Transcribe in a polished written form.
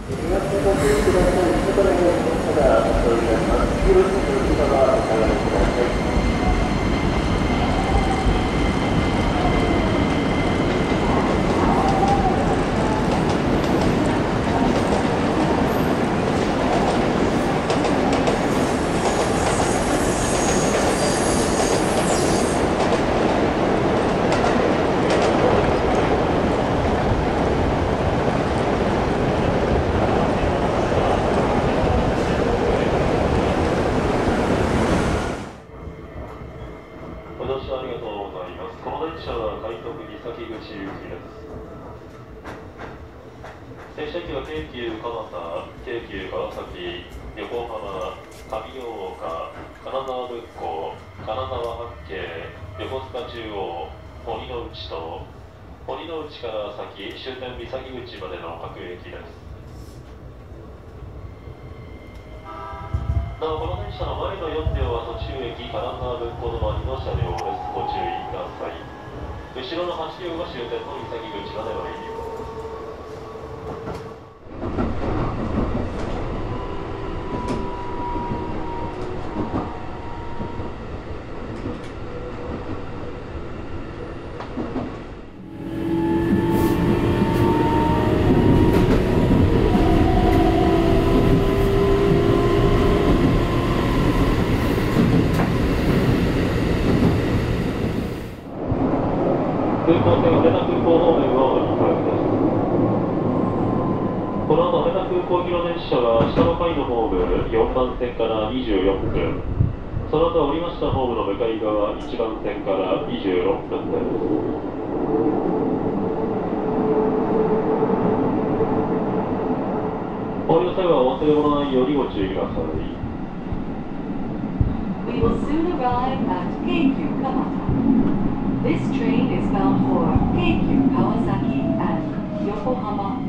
停車駅は京急蒲田、京急川崎、横浜、上大岡、金沢仏港、金沢八景、横須賀中央、堀之内と堀之内から先終点三崎口までの各駅です。なおこの電車の前の4両は途中駅金沢仏港止まりの車両です。ご注意ください。後ろの8両が終点の三崎口まで参ります。空港線羽田空港方面は折り返しです。この後羽田空港行きの電車は下の階のホーム4番線から24分、その後降りましたホームの向かい側1番線から26分です。降りの際はお忘れ物ないようにご注意ください。 We will soon arrive at Keikyu Kamata. This train is bound for Keikyu Kawasaki and Yokohama.